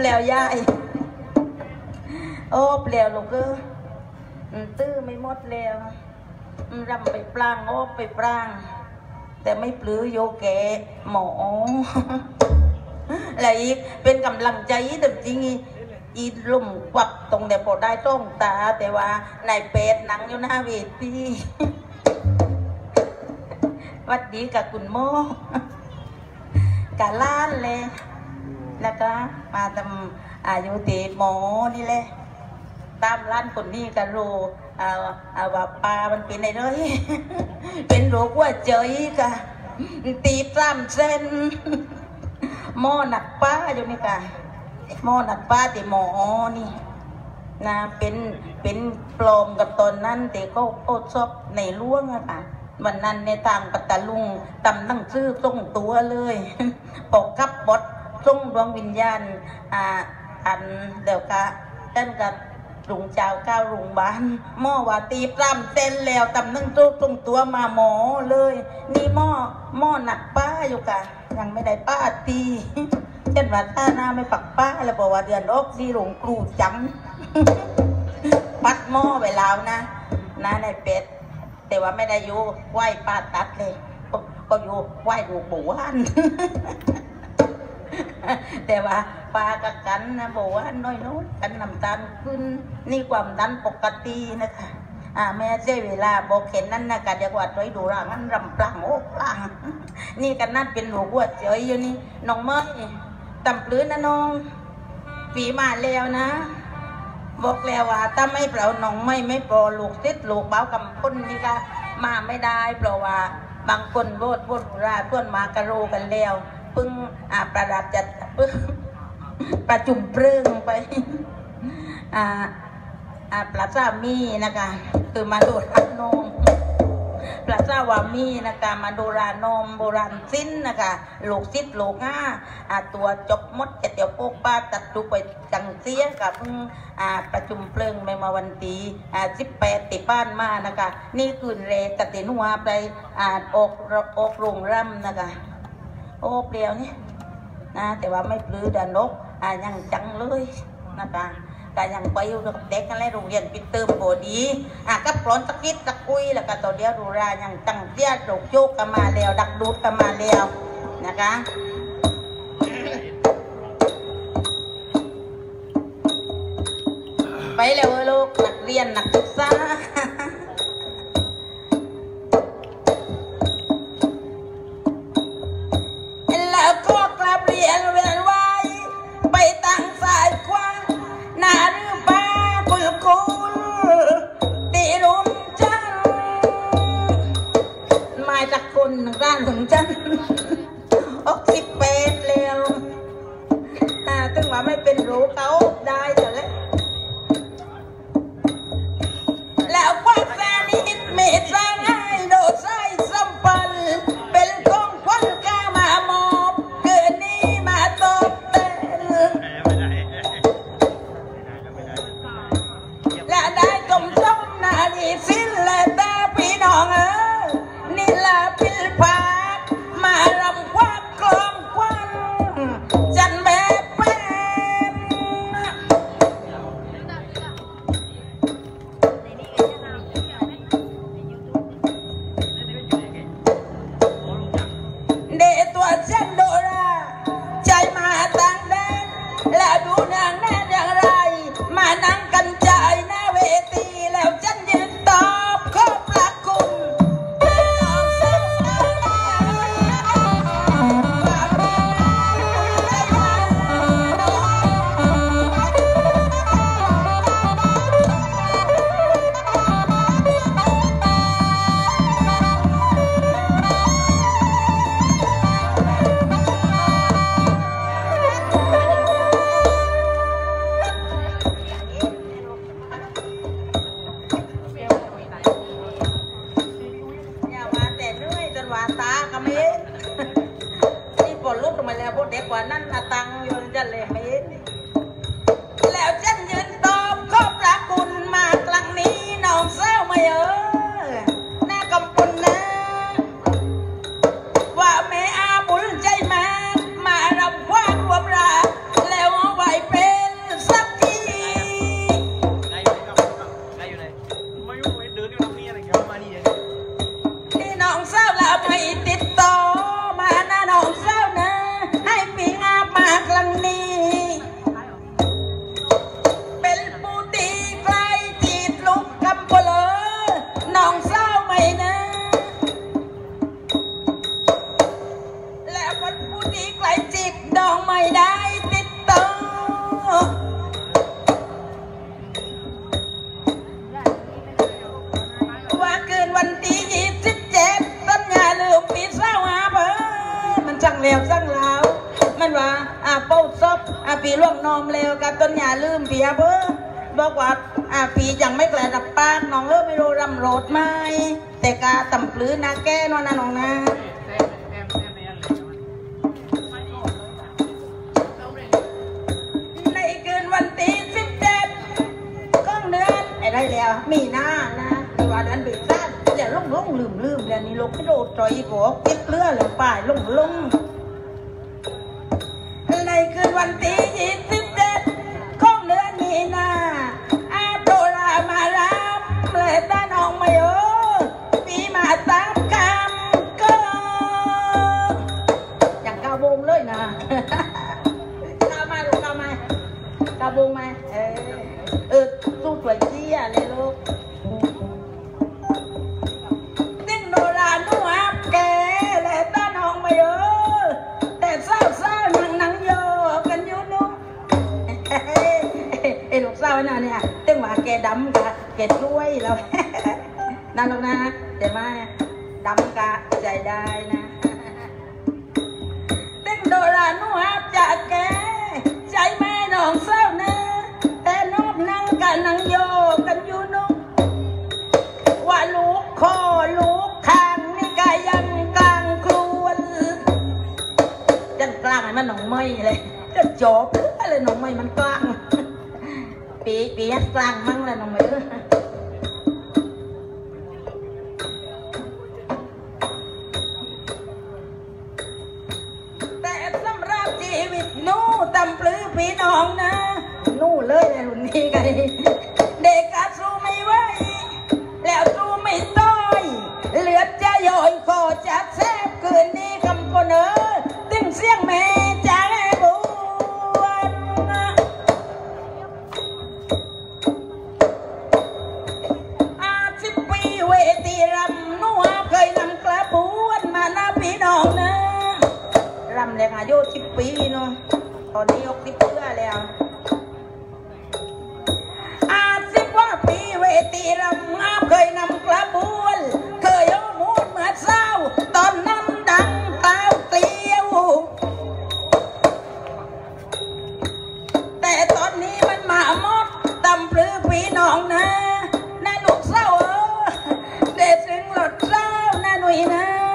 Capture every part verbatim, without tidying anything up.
แล้วยายโอ้เปลี่ยวลูกเอ้ยตื้อไม่หมดแล้วรำไปปลางโอ้ไปปลางแต่ไม่ปลื้อโยแกหมออะไรอีกเป็นกำลังใจแต่จริงอีลุ่มควักตรงเดี๋ยวพอได้ต้องตาแต่ว่านายเป็ดหนังอยู่หน้าเวทีวัดดีกับคุณโมกะล้านเลยแล้วก็มาทำอายุตีหมอนี่แหละตามร้านคนนี้กันรู้เอาเอาว่าปลามันเป็นอะไรเลยเป็นโรคว่าเจยกะตีสามเส้นหม้อหนักป้าอยู่นี่กะหม้อหนักป้าตีหมอนี่นะเป็นเป็นปลอมกับตอนนั้นแต่เขาโอดซอบในล่วงอะค่ะวันนั้นในทางปัตตาลุงตำตั้งชื่อส่งตัวเลยปกกับบดส่งดวงวิญญาณอ่าอันเดี๋ยวกะท่านกับลุงเจ้าก้าวลุงบ้านหม้อว่าตีปล้ำเต้นแล้วตำตั้งตู้ส่งตัวมาหมอเลยนี่หม้อหม้อหนักป้าอยู่กะยังไม่ได้ป้าตีเช่นว่าถ้าหน้าไม่ปักป้าแล้วบอกว่าเดือนออกดีหลงครูจังปัดหม้อไปแล้วนะนะในเป็ดแต่ว่าไม่ได้อยู่ไหวป้าตัดเลยก็อยู่ไหวดูบุว่านแต่ว่าปลากับกันนะบอกว่าน้อยน้อยกันน้ำตาลขึ้นนี่ความดันปกตินะคะอ่าแม่เจ้เวลาบอกเห็นนั่นนะกันเดี๋ยวว่าตัวดูร่างนั้นรำปลังโอ้ปลังนี่กันนั่นเป็นหลูกวัวเจยอยู่นี่น้องเมย์ตำปลื้นนะน้องฝีมาแล้วนะบอกแล้วว่าถ้าไม่เปล่าน้องไม่ไม่ปลอลูกติดลูกเบากำพ้นนี่ก็มาไม่ได้เพราะว่าบางคนโบดโบดราต้นมากระโรกันแล้วพึ่งอ่าประดับจัดพึ่งประจุมเปลืองไปอ่าอ่าปลาซามีนะคะคือมาดูรานมปลาซาวามีนะคะมาดูรานมโบราณสิ้นนะคะลูกซิดลูกง่าอ่าตัวจบมดจะเตียวโป๊กป้าตัดดูไปจังเสียกับพึ่งอ่าประจุมเปลืองไม่มาวันตีอ่าสิบแปดติบ้านมานะคะนี่คืนเรกตินัวไปอ่าออกออกโรงร่ำนะคะโอ้เปลี่ยวนี่นะแต่ว่าไม่ปลื้อดานกอ่ายังจังเลยนะคะแต่ยังไปอยู่กับเด็กกันเลยโรงเรียนปิดเติมโบดีอ่ะก็ปลอนตะกิดตะกุยแล้วก็ตัวเดียวดูรายังจังเตี้ยโจกโจกกันมาแล้วดักดูดกันมาแล้วนะคะไปแล้วลูกนักเรียนนักศึกษาแล้วก็กลับเรียนเวียนไว้ไปตั้งสายคว้าหน้าหรือป้าคุลคุลตีรุมจังมาจากคนหนึ่งร้านถึงจันออกสิบแปดแล้วอ่าถึงว่าไม่เป็นรู้เขาได้แต่แล้วแล้วก็มเร็วกับต้นอย่าลืมเพียเพื่อบอกว่าอ่าปียังไม่แกล้ดับปากน้องเออไม่รู้รำโรดไหมแต่กาต่ำปลื้อนาแก้นอนนะน้องนะในคืนวันที่สิบเจ็ดก้องเดือนไอ้ได้แล้วมีหน้านะวันนั้นไปสั้นเดี๋ยวลุ่งลุ่งลืมลืมเดี๋ยวนี้ลูกไม่โดดใจบอกเก็บเลือดหรือป่ายลุ่งลุ่งในคืนวันที่ยี่สิบเจ็ดก้องเดือนมีหน้าอาโตรามารับเลยตาน้องไม่เออปีมาตามคำก็อย่างกาบงเลยนะกามาลูกกามากาบงมาเออเออสู้สวยเจี๊ยเลยลูกติ้งโดราหนูอับแกเลยตาน้องไม่เออแต่เศร้าเศร้าหนังหนังโยกันอยู่นู้นไอ้ลูกเศร้าน่ะเนี่ยติ้งหมาแกดำกะแกช่วยเรานั่นลูกนะเดี๋ยวมาดำกะใจได้นะติ้งโดราหนูอับจากแกใจแม่น้องเศร้าเนื้อแต่นอบนั่งกันนังโยกันอยู่นู้นว่าลูกคอลูกคางนี่กายังกลางครวนยันกลางไอ้มันหนองไม่เลยก็จบอะไรหนองไม่มันกลางปีปีกลางมั่งเลยหนองไม่แต่สำหรับชีวิตนู้ตำปลื้อพี่น้องนะนู่เลยในรุ่นนี้กันเด็กกะสู้ไม่ไหวแล้วสู้ไม่ต้อยเหลือจะย่อยคอจะแทบคืนนี้คำคนเออตึงเสียงแม่จะแอบวนอาสิบปีเวทีรำนัวเคยนำกระบวนมาหน้าพี่น้องนะรำเด็กอายุสิบปีเนาะตอนนี้ยกสิบเพื่อแล้วอาสิบว่าปีเวทีรำงาเคยนำกระบวนเคยโอ้มูดเหมือนเศร้าตอนนั้นดังเต้าเกลียวแต่ตอนนี้มันมาหมดตำปลื้อพี่น้องนะน่าลูกเศร้าเออเด็ดถึงหลดเศร้าน่าหนุ่ย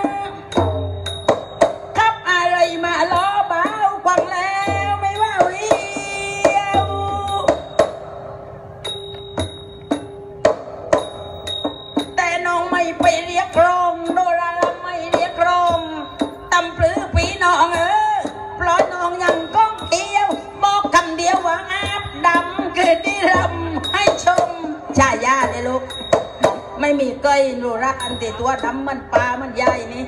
นะครับอะไรมาล้อเบาควังแล้วไม่ว่าเรียวแต่น้องไม่ไปเรียกร้องโดราไม่เรียกร้องตำปลื้อพี่น้องเออปล่อยน้องยังก้องเที่ยวบอกคำเดียวว่าอาบดำคือได้รำให้ชมชายาเลยลูกไม่มีเกยโนราอันติตัวดำมันปลามันใหญ่นี่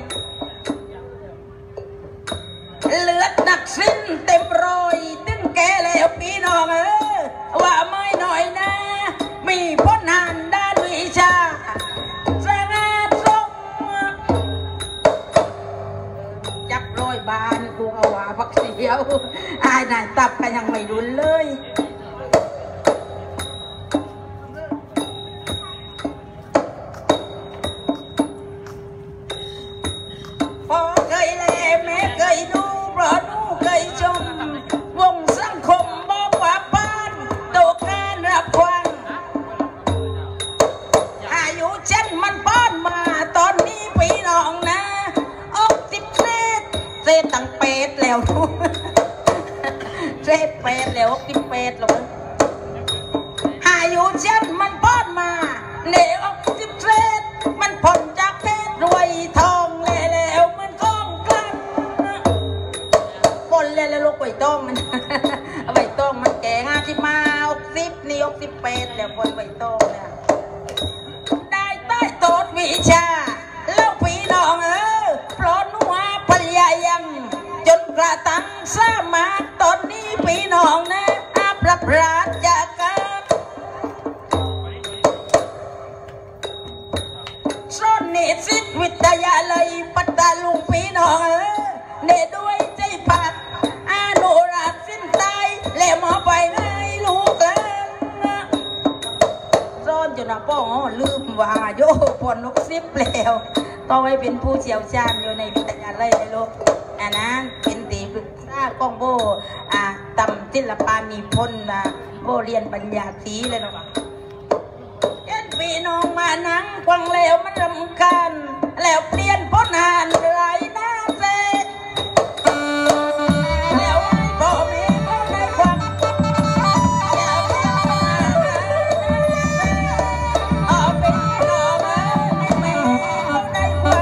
เลือดหนักสิ้นเต็มรอยตึ้งแกแล้วพี่น้องเออว่าไม่หน่อยนะมีพ้นหานด้านวิชาสง่าทรงจับรอยบานกูเอาว่าพักเสียวอายนายตับกันยังไม่รุนเลยพอเคยแลแม่เคยดูเพราะหนูเคยชมวงสังคมบอกว่าบ้านตกงานรับควันอายุเช่นมันป้อนมาตอนนี้พี่น้องนะอกสิบเศษเศษตั้งเป็ดแล้วเศษเป็ดแล้วอกสิบเป็ดหรอกอายุเช่นมันป้อนมาเนี่ยอกสิบเศษมันผ่อนจากเพชรรวยทองแล้วมันก้องกลั้นปนเลยแล้วลูกใบตองมันใบตองมันแก่ห้าสิบมาอกสิบนี่อกสิบเป็ดแล้วคนใบตองเนี่ยได้ใต้โต๊ะวิชาแล้วพี่น้องเออเพราะนัวพยายามจนกระทั่งสามารถตอนนี้พี่น้องนะอาพระพราชจากกันส่วนนิสิตวิทยาลัยปัตตาลุงพี่น้องเออเด็ดด้วยใจผักอาโนราสิ้นตายแล้วหมอไปให้ลูกแล้วซ่อนจนนะป้องลืมว่าโยพอนกซิบแล้วต้องให้เป็นผู้เชี่ยวชาญอยู่ในวิทยาลัยเลยลูกอันนั้นเป็นตีปรึกษากองโบอ่าตำศิลปานิพนธ์นะโบเรียนปัญญาสีเลยนะเย็นพี่น้องมานั่งฟังแล้วมันรำคาญแล้วเปลี่ยนพ้นหานไรหน้าเซแล้วไอ้พ่อแม่เขาได้ความอย่าเปลี่ยนพ้นหานไรหน้าเซเอาเป็นน้องเอ้ยแม่เขาได้ความ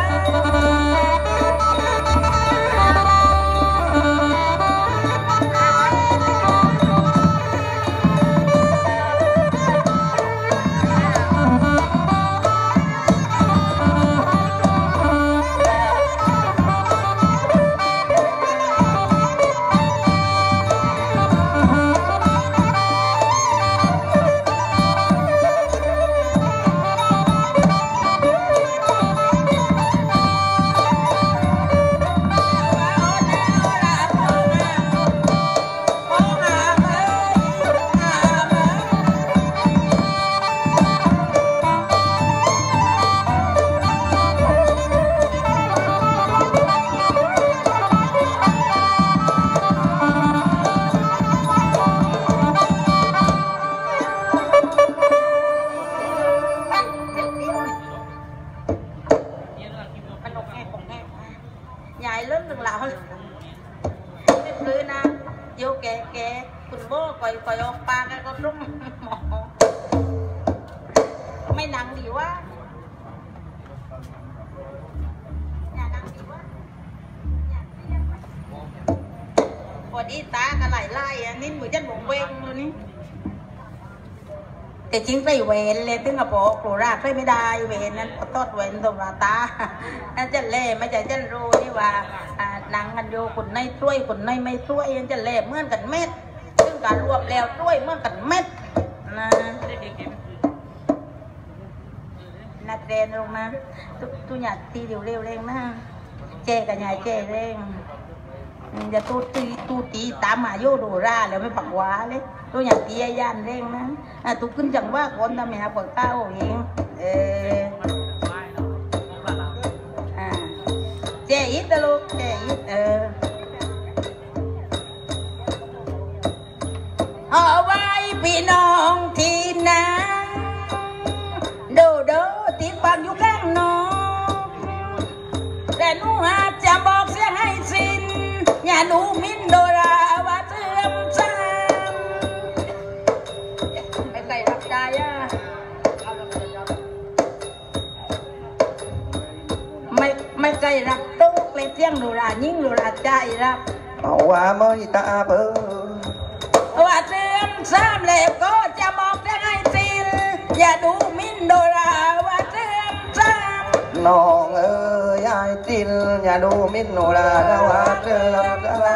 ใหญ่เริ่มหนึ่งเหล่าไม่ปลื้นะโยแกแกคุณโบ้ก่อยก่อยออกปลากันก็รุ่มหมอไม่หนังดีวะอย่าหนังดีวะพอดีตากันไหลไล่อันนี้เหมือนจะหลงเวงเลยนี่แต่จริงใส่เวนเลยตึงกระโปรงโคราชใส่ไม่ได้เวนนั้นตอดเวนตรงตาอันจะเล่ไม่ใช่จะรู้นี่ว่าหนังกันโยคนในช่วยคนในไม่ช่วยอันจะเล่เหมือนกันเม็ดซึ่งการรวมแล้วช่วยเหมือนกันเม็ดนะนักเรียนลงนะทุกอย่างตีเร็วเร็วเร่งนะเจ๊กับยายเจ๊เร่งจะตูตีตูตีตามมาโยดูราแล้วไม่ปักว้าเลยตัวอย่างตีย่านเร่งนะอ่ะตุกขึ้นจังว่าคนทำไมหาปากเต้าเองเอออ่าเจ๊อิดตะลูกเจ๊อิดเออเอาไว้พี่น้องที่นั่งดูดูที่ฟังอยู่ข้างนอกแต่หนูอาจจะบอกเสียงให้สิ้นอย่าหนูมินโดราว่าเสื่อมซ้ำไม่ใส่รับใจอ่ะไม่ไม่ใส่รับตุ๊กเลยเสียงโดรายิ่งโดราใจรับเอาว่าไม่ตาเปิ้ลว่าเสื่อมซ้ำแล้วก็จะบอกเสียงให้สิ้นอย่าดูมินโดราว่าเสื่อมซ้ำน้องเอ้ยยายจินอย่าดูมินโนราดาวาเสื่อมซ้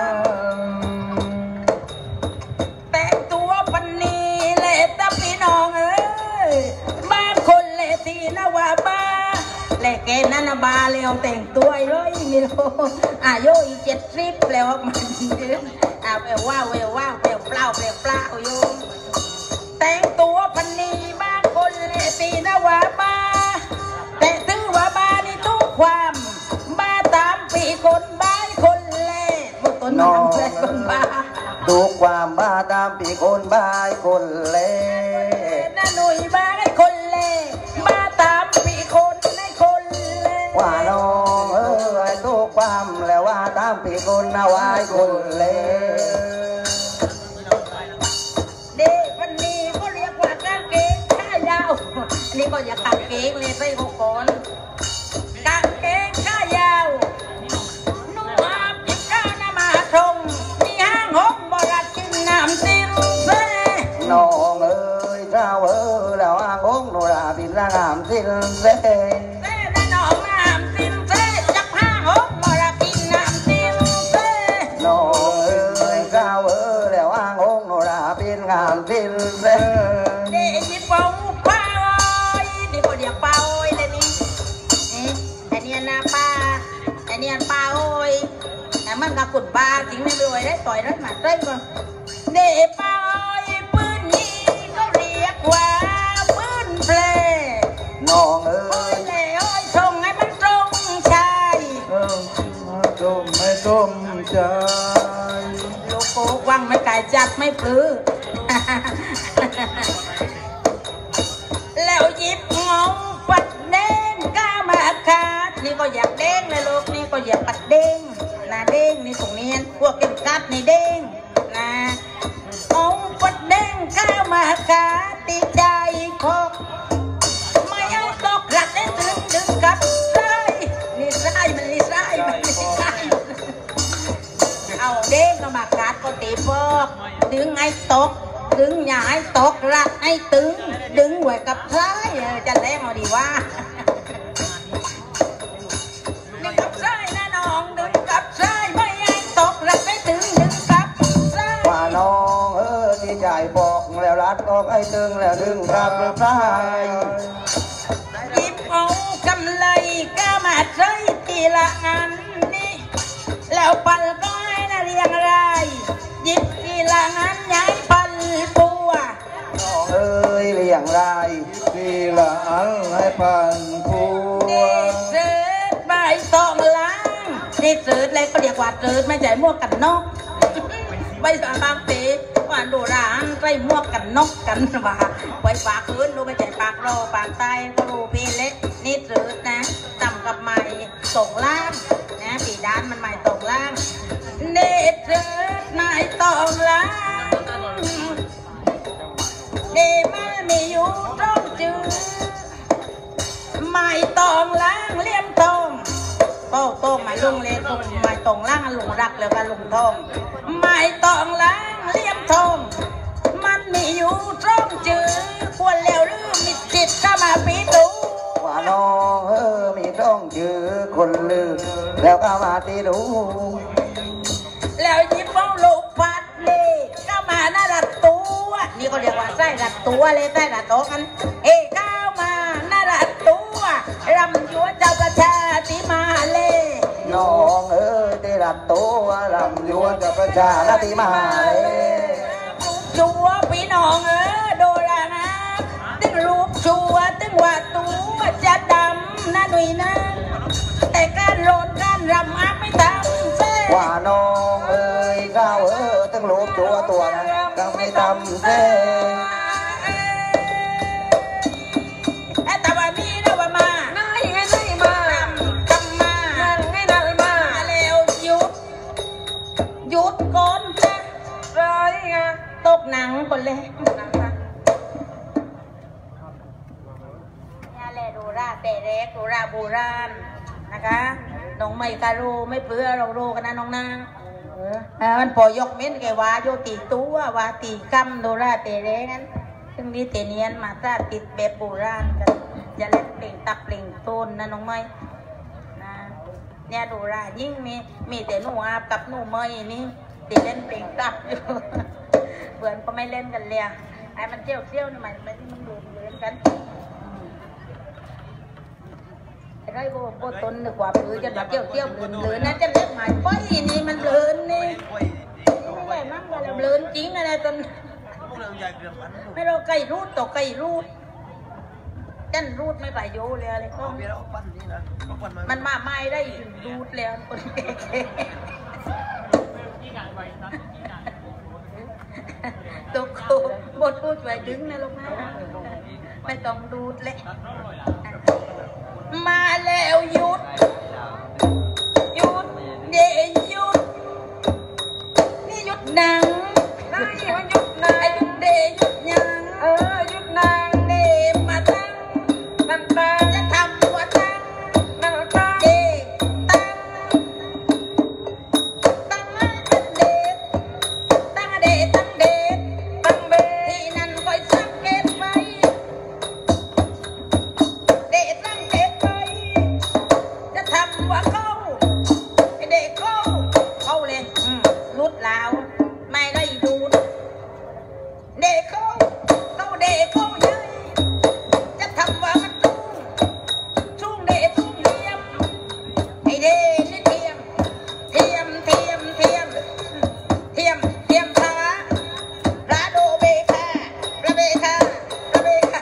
ำแต่ตัวปันนี้เลยตาพี่น้องเอ้ยบ้านคนเลยทีนะว่าบ้าเลยแกนั่นบาเลยเอาแต่งตัวเลยมีโลอายุอีเจ็ดสิบแล้วมันอ่าเปลว่าเวลว่าเปลเปล่าเปลเปล่าโยมแต่งตัวปันนี้บ้านคนเลยทีนะว่าบ้าแต่ถือว่าบ้านี่ทุกความบ้าตามปีคนบ้าคนเล่บุตรน้องเล่คนบ้าทุกความบ้าตามปีคนบ้าคนเล่น่าหนุ่ยบ้าให้คนเล่บ้าตามปีคนให้คนเล่ว่าน้องเอ้ยทุกความแล้วว่าตามปีคนนะว่าคนเล่เด็กวันนี้ก็เรียกว่ากางเกงขายาวอันนี้ก็อย่ากางเกงเลยใส่หกคนกางเกงขายาวนุ่งอาบจิบก้าน้ำมาทงมีห้างหกบรัดกินน้ำซิลเซ่น้องเอ้ยเจ้าเอ้ยแล้วอ่างองโนราบินร่างามซิลเซ่เซ่ได้น้องน้ำซิลเซ่จับห้างหกบรัดกินน้ำซิลเซ่น้องเอ้ยเจ้าเอ้ยแล้วอ่างองโนราบินงามซิลเซ่เด็กที่ปองป้าอ้อยนี่ก็เรียกป้าอ้อยเลยนี่อันนี้นะป้าอันนี้ป้าอ้อยแต่มันกับกุดบ้าจริงไม่รวยได้ต่อยรถหมาเต้นก่อนเด็กป้าอ้อยปืนยิงก็เรียกว่าปืนเพลน้องเอ้ยเล่อ้อยส่งให้มันตรงใจเออตรงไม่ตรงใจโลโก้วังไม่ไกลายจัดไม่ปลื้อ แล้วหยิบงงปัดเด้งก้ามาคาดนี่ก็อยากเด้งเลยลูกนี่ก็อยากปัดเด้งนะเด้งนี่ตรงนี้พวกเก็บกัดในเด้งนะองปัดเด้งก้ามาคาดตีใจคอกไม่เอาตกหลักได้ดึงดึงกับไส้นี่ไส้มันนี่ไส้มันนี่ไส้เอาเด้งก็มาคาดก็ตีพอกดึงไอ้ตกดึงอย่าให้ตกหลักให้ตึงดึงไว้กับซ้ายจะแรงเอาดีว่าดึงกับซ้ายนะน้องดึงกับซ้ายไม่ให้ตกหลักให้ตึงดึงกับซ้ายว่าน้องเออที่ใจบอกแล้วรัดออกให้ตึงแล้วดึงกับซ้ายหยิบเอากำไลก็มาใช้ทีละอันนี่แล้วปัลก็ให้นะเรียงรายหยิบทีละอันย้ายปัลปัวเอ้ยเลี้ยงรายทีละอันให้ปันผัวนี่เสือใบตองล้างนี่เสืออะไรก็เรียกว่าเสือไม่ใช่หมวกกันน็อกใบสาบางตีว่าดูร้านใส่หมวกกันน็อกกันว่าไว้ปากพื้นดูไม่ใช่ปากเราปากใต้ก็รูพีเล็กนี่เสือนะต่ำกับไม้ตกล่างนะปีด้านมันไม้ตกล่างนี่เสือไม้ตองล้างเดมันมีอยู่ตรงจืดไม้ตองล้างเลี่ยมทองโต้โต้ไม้ลุงเล็กไม้ตองล้างลุงรักแล้วก็ลุงทองไม้ตองล้างเลี่ยมทองมันมีอยู่ตรงจืดควรแล้วหรือมีจิตก็มาปีตูว่าน้องเออมีต้องจืดคนลืมแล้วก็มาตีดูแล้วยิบเอาลูกปัดเลยก็มาหน้ารัดตัวนี่ก็เรียกว่าไส้รัดตัวเลยไส้รัดโต๊ะกันเอ้ก้าวมาหน้ารัดตัวรำยัวเจ้าประชาติมาเลยน้องเอ้ยได้รัดตัวรำยัวเจ้าประชาติมาเลยชัวพี่น้องเออโดรานะตึงรูปชัวตึงว่าตัวจะดำนะหนุ่ยนะแต่การโรนการรำอัพไม่ทำเส้ว่าน้องเอ้ยก้าวเออตึงรูปชัวตัวนะก็ไม่ทำเส้แต่ว่ามีนะว่ามาไงไงไงมาทำมานั่นไงนั่นมาแล้วหยุดหยุดก่อนจ้ะไรไงตกหนังก่อนเลยนี่แหละดูราแต่เล็กดูราโบราณนะคะน้องไม่การูไม่เปื้อเราโรกันนะน้องนางเออมันปอยกเม้นแกว่าโยตีตัวว่าตีกำดูราแต่เล็กนั้นซึ่งนี่เตเนียนมาซาติดแบบโบราณกันอย่าเล่นเปล่งตับเปล่งต้นนะน้องไม่นะเนี่ยดูรายิ่งมีมีแต่หนูอาบกับหนูไม่นี่ตีเล่นเปล่งตับอยู่เบื่อก็ไม่เล่นกันเลยไอ้มันเที่ยวเที่ยวนี่มันมันมันดูเล่นกันไอ้ไรโบโบต้นนึกว่าปืนจะแบบเที่ยวเที่ยวเลือนนั่นจะเล่นหมายป้อยนี่มันเลือนนี่ไม่ได้มั่งเลยเลือนจริงอะไรตอนไม่เราไก่รูดตกไก่รูดจันรูดไม่ไปโยเลยอะไรก็มันมาไม่ได้รูดแล้วคนเก๋ตกโคบดพูดไว้ดึงนะลูกนะไม่ต้องรูดเลยมาแล้วหยุดหยุดเดี๋ยวหยุดนี่หยุดดังได้มันหยุดนายหยุดเดหยุดยังเออหยุดนางเดมาตั้งนั่นตาจะทำว่าตั้งนั่นตาเดตั้งตั้งเดตั้งเดตั้งเดตั้งเบที่นั่นคอยสังเกตไว้เดตั้งเดไว้จะทำว่าเข้าเดเข้าเข้าเลยรุดแล้วไม่ได้ดูเด็กเขาเขาเด็กเขาเยอะจะทำว่ามันตุ้งชุ่งเด็กตุ้งเทียมไอเด็กนี่เทียมเทียมเทียมเทียมเทียมเทียมขาระโดเบคาระเบคาระเบคา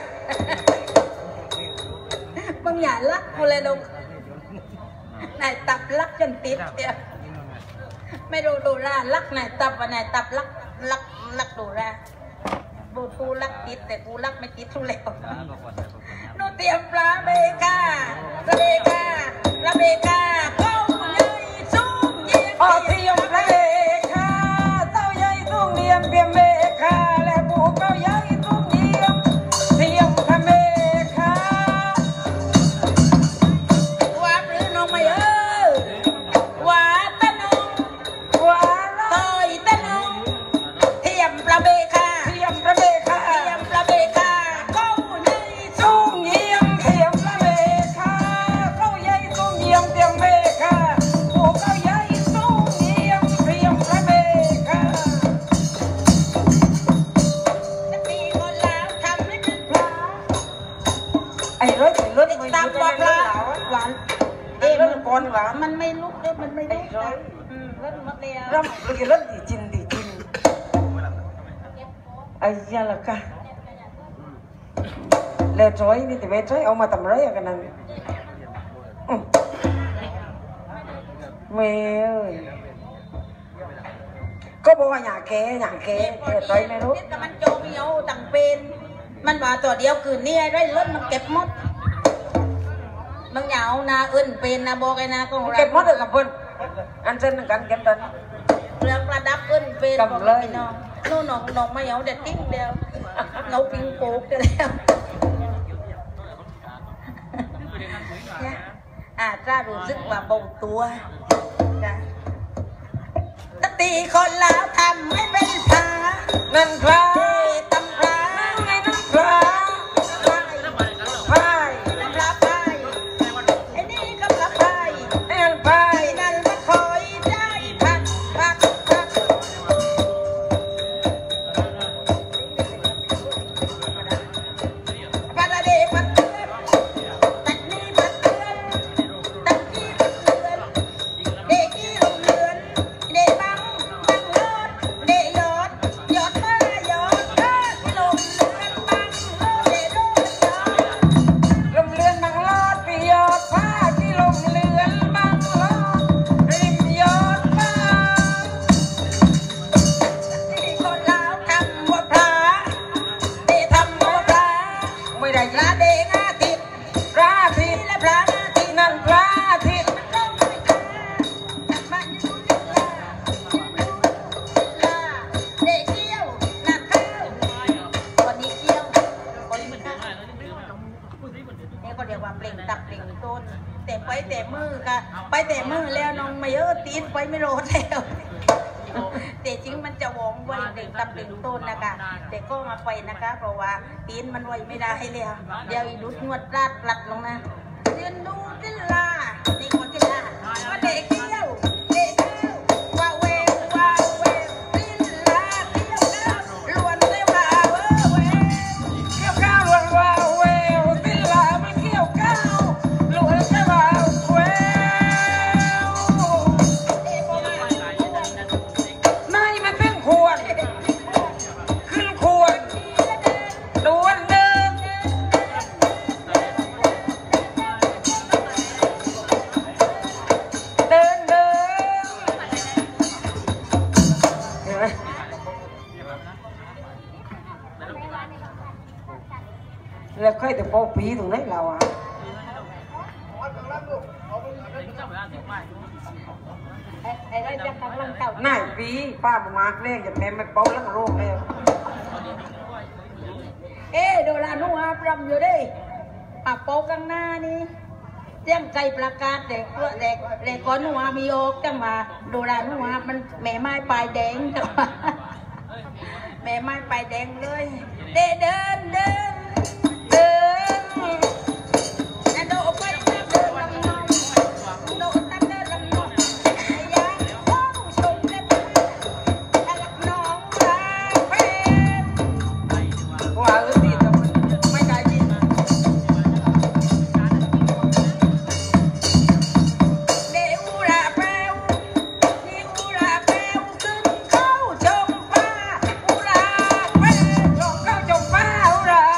มึงอย่าลักกูเลยดงนายตับลักจนติดเดียวไม่รู้ดูร่าลักนายตับว่านายตับลักรักรักดูนะบูกูรักติดแต่กูรักไม่ติดทุแล้วหนูเตรียมปลาเบกาปลาเบกาปลาเบกาเข้าเลยสูงเยี่ยมพอเทียมทะเลค่ะเต้าใหญ่ตุ้งเนียมเพียมเมฆาและปูเต้าใหญ่ตุ้งเนียมเทียมทะเมฆาว่าหรือน้องไม่เออว่าตะนงว่าต่อยตะนงเทียมปลาเบกาเทียมทะเมฆาเทียมปลาเบกาเข้าเลยสูตุ้งงเนียมเทียมทะเมฆาเต้าใหญ่ตุ้งเนียมเทียมเมฆาปูเต้าใหญ่ตุ้งเนียมเทียมทะเมฆาจะตีคนแล้วทำให้เป็นปลาไอ้รถไอ้รถไม่ตามรู้ว่าเป็นปรลาถเหลาหวานเอ๊ะรถก่อนหวานมันไม่ลุกเลยมันไม่ลุกนะอืมรถหมดแล้วรำลูกรถดีจินดีจินไอ้ยาละกะแล้วจอยนี่แต่ไม่จอยเอามาทำไรกันนั่นอืมเมย์ก็บอกว่าอย่าแกอย่าแกแต่จอยไม่รู้นี่แต่มันโจมเอาตังเป็นมันว่าตัวเดียวคืนนี้ได้รถมันเก็บหมดมันเหงานาอื่นเป็นนะบอกไอ้นาของเราเก็บหมดเลยกับเพิ่นอันเช่นกันเก็บตันเรื่องประดับอื่นเป็นกำเลยน้องนู่นน้องน้องไม่เอาเด็ดทิ้งเดียวเงาปิงโป๊กเดียวอ่าถ้ารู้สึกว่าเบาตัวจ้ะตีคนแล้วทำให้เป็นผานั่นพระเทตำราไงนั่นพระพายพายตำราพายไอ้นี่ก็พระพายแอนพาไอ้ยนั่นมาคอยได้พักพักพักปาราเดปัดเตือนตัดนี้ปัดเตือนตัดกี้ปัดเตือนเด็กกี้ลงเรือนเด็กบังบังรถเด็กยอดยอดมายอดเลิกลงเรือนบังรถเด็กโดนยอดลมเลือนบังลอดปียอดผ้าที่ลมเลือนบังลอดริมยอดฟ้าที่คนลาวทำว่าพระเดทำว่าพระไม่ได้พยิระนเดงอาทิตย์พระอาทิตย์และพระอาทิตย์นั่นพระอาทิตย์มันต้องไม่ตาจับมันยุลาลาเดเกี้ยวหนักข้าววันนี้เกี้ยววันนี้ข้าวนี่ก็เรียกว่าเปล่งตับเปล่งต้นแต่ไปแต่มือค่ะไปแต่มือแล้วน้องไม่เออตีนไปไม่โรดแล้วแต่จริงมันจะวองไว้เปล่งตับเปล่งต้นนะคะแต่ก็มาไปนะคะเพราะว่าตีนมันไว้ไม่ได้แล้วเดี๋ยวอีดุดนวดราดปลัดลงนะเรียนดูจิลานี่คนจิลาว่าเด็กเกี้ยวเด็กเกี้ยวว่าเววว่าเววจิลาเกี้ยวเกี้ยวล้วนเสียว่าเววเววเกี่ยวก้าวลวนวาวเววสิลามันเกี่ยวก้าวลวนจะวาวเววนายมันเป็นควรขึ้นควรดวนเดินเดินเดินเห็นไหมแล้วค่อยแต่พอปีตรงไหนเราอ่ะไอ้ไรจะกำลังเต่านายปีป้ามามาร์กเล่งจะแม่ไม่เป้าแล้วโรคแล้วเอ๊โดรานุอาปรำอยู่ดิปากโปกังหน้านี่เสียงไก่ประกาศเด็กเด็กเด็กก่อนนุอามีโอกจังมาโดรานุอามันแม่ไม้ปลายแดงจังมาแม่ไม้ปลายแดงเลยเดินเดินเดินเดินโดดไปเดินลำนองโดดตั้งเดินลำนองยางห้องชมเด็ดลักน้องรักเพชรว่าเออตีแต่มันไม่ได้ยินเดอูราแปวเดอูราแปวขึ้นเข้าชมฟ้าอูราแปวลองเข้าจงฟ้าอุรา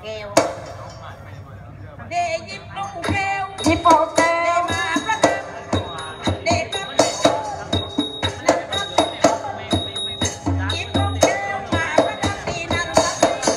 แก้วเดยิบลูกแก้วยิบปอกแก้วมาประดับเดกับแล้วก็ยิบลูกแก้วมาประดับตีนันท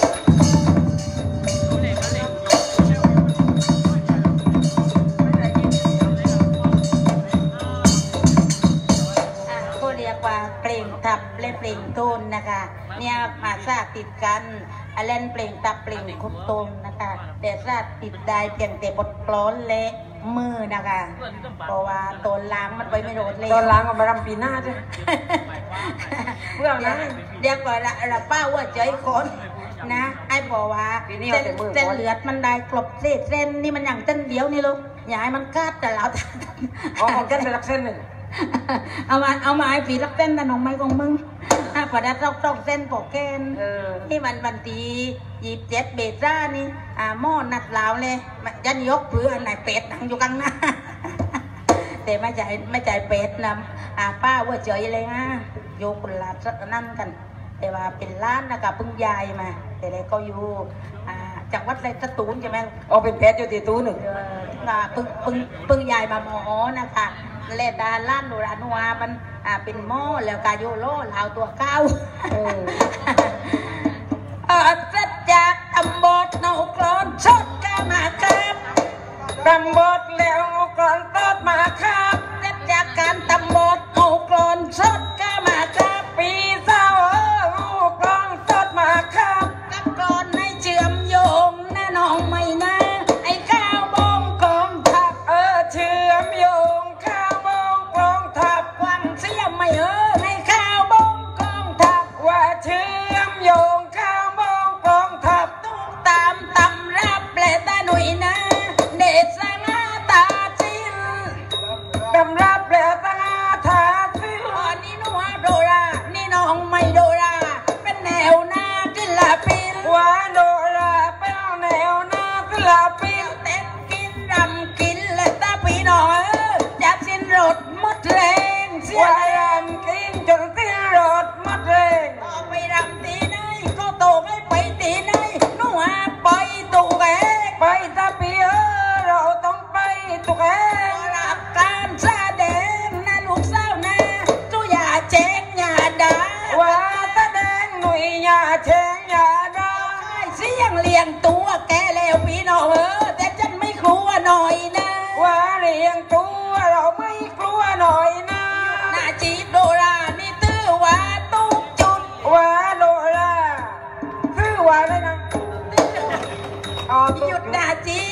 เขาเรียกว่าเปล่งทับและเปล่งโทนนะคะเนี่ยมาซาติดกันอเล่นเปล่งทับเปล่งคุบโทนนะคะแต่ซาติดได้เพียงแต่บทกลอนและมือนะคะเพราะว่าตัวล้างมันไปไม่โดดเลยตอนล้างออกมารำปีหน้าจ้ะเพื่อนะเรียกว่าละละป้าว่าใจคนนะไอ้บอกว่าเส้นเส้นเหลือดมันได้กลบเส้นเส้นนี่มันอย่างเส้นเดียวนี่ลูกอย่าให้มันคาดแต่เราอ๋อของแก้นเป็นลักเส้นหนึ่งเอามาเอามาไอ้ปีรักเส้นแต่น้องไม่ของมึงถ้าพอได้ต้องต้องเส้นปอกแกนเออนี่มันวันที่ยี่สิบเจ็ดเบซ่านี่อ่าหม้อนัดลาวเลยยันยกเพื่ออันไหนเป็ดนั่งอยู่ข้างหน้า แต่ไม่ใจไม่ใจเป็ดนะอ่าป้าว่าเจยเลยนะโยกุลานั่นกัน แต่ว่าเป็นร้านนะครับเพิ่งยายมา แต่เลยก็อยู่อ่าจากวัดไรสตูลใช่ไหมอ๋อเป็นแพทย์อยู่ตีตู้หนึ่งเอออ่าเพิ่งเพิ่งเพิ่งยายมาหมอนะคะเลดาล้านโนรานัวมันอ่าเป็นหม้อแล้วกาโยโลลาวตัวเก้าเออเออเสร็จจากตำบลเนาคลอนชดกามาครับตำบดแล้วก่อนตอดมาครับเสร็จจากการตำบลเนาคลอนชดกามาครับปีเศร้าเออลูกกองตอดมาครับกับกรอนให้เชื่อมโยงนะน้องไม่นะไอ้ข้าวบงกองทัพเออเชื่อมโยงข้าวมองกองทัพควันเสียไม่เออในข้าวบงกองทัพว่าเชื่อมโยงข้าวมองกองทัพตุกตามตำรับและตาหนุ่ยนะเดชสง่าตาจินกำรับแล้วตั้งอาถาซื้ออ๋อนี่นัวโดรานี่น้องไม่โดราเป็นแนวหน้าศิลปินว่าโนราเป็นแนวหน้าศิลปินเต้นกินรำกินและตาปีหน่อยจะสิ้นรถหมดแรงเสียว่าแรงรำกินจนสิ้นรถหมดแรงต่อไปรำตีไหนก็โตให้ไปตีไหนนัวไปตูแกไปตะเปียเราต้องไปตุกแอรับการแสดงนะลูกสาวนะจูอย่าเจ๊งอย่าด่าว่าแสดงหนุ่ยอย่าแฉงอย่าด่าเสียงเลี้ยงตัวแกแล้วพี่น้องเออแต่ฉันไม่กลัวหน่อยนะว่าเรียงตัวเราไม่กลัวหน่อยนะหน้าจีบโดรานี่ตื้อว่าตุกจุดว่าโนราซื้อว่าอะไรนะอ๋อหยุดหน้าจี